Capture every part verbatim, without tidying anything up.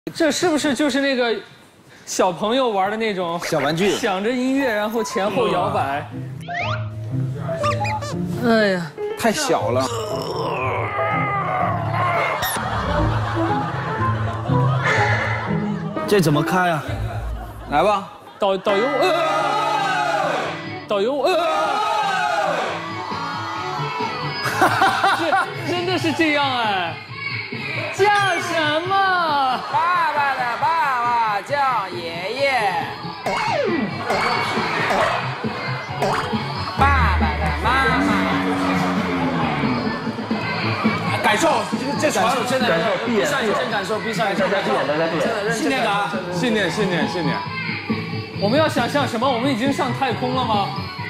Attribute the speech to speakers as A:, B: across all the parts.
A: 这是不是就是那个小朋友玩的那种
B: 小玩具？
A: 响着音乐，然后前后摇摆。哎呀，
B: 太小了。这怎么开啊？来吧，
A: 导导游，呃，导游，呃，这真的是这样哎。 叫什么？
C: 爸爸的爸爸叫爷爷，爸爸的妈妈。
B: 感受这这感受，现在
D: 感受，闭眼，
B: 闭上眼睛感受，闭上眼睛，
D: 大家闭眼，大家闭眼，
B: 信念感，
E: 信念，信念，信念。
A: 我们要想象什么？我们已经上太空了吗？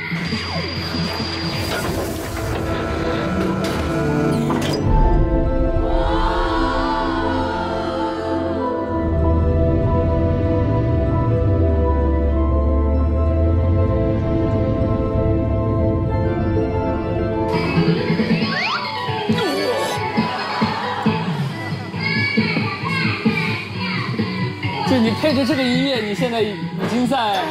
A: 就你配着这个音乐，你现在已经在。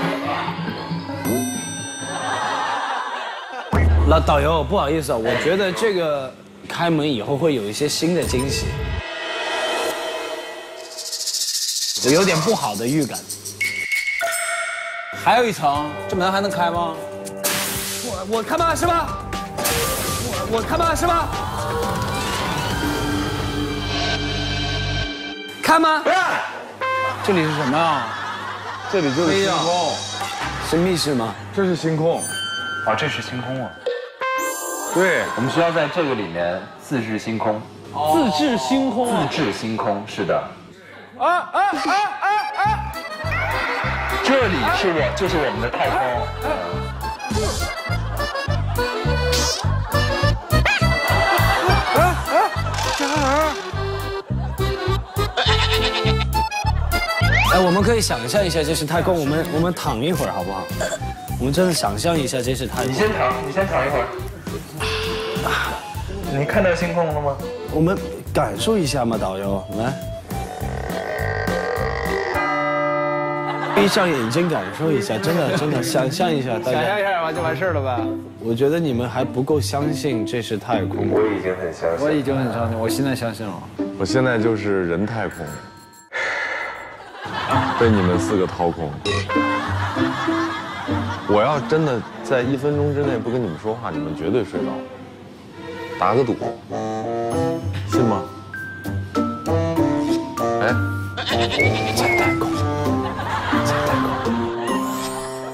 B: 老导游，不好意思啊，我觉得这个开门以后会有一些新的惊喜，我有点不好的预感。还有一层，这门还能开吗？我我开吗？是吧？我我开吗？是吧？开吗？这里是什么啊？
E: 这里就是星空，
B: 是密室吗？
E: 这是星空。
D: 啊，这是星空啊。
E: 对，
D: 我们需要在这个里面自制星空。
A: 自制星空啊！
D: 自制星空，是的。
E: 啊啊啊啊啊！
D: 这里是我，就是我们的太空。
B: 哎，我们可以想象一下这是太空，我们我们躺一会儿好不好？我们真的想象一下这是太空。
D: 你先躺，你先躺一会儿。你看到星空了吗？
B: 我们感受一下嘛，导游，来，闭上眼睛感受一下，真的真的想象一下，大家。
E: 想象一下吧，就完事了吧？
B: 我觉得你们还不够相信这是太空。
D: 我已经很相信。
E: 我已经很相信，我现在相信了。
F: 我现在就是人太空，被你们四个掏空。我要真的在一分钟之内不跟你们说话，你们绝对睡着。打个赌，信吗？哎，在太空。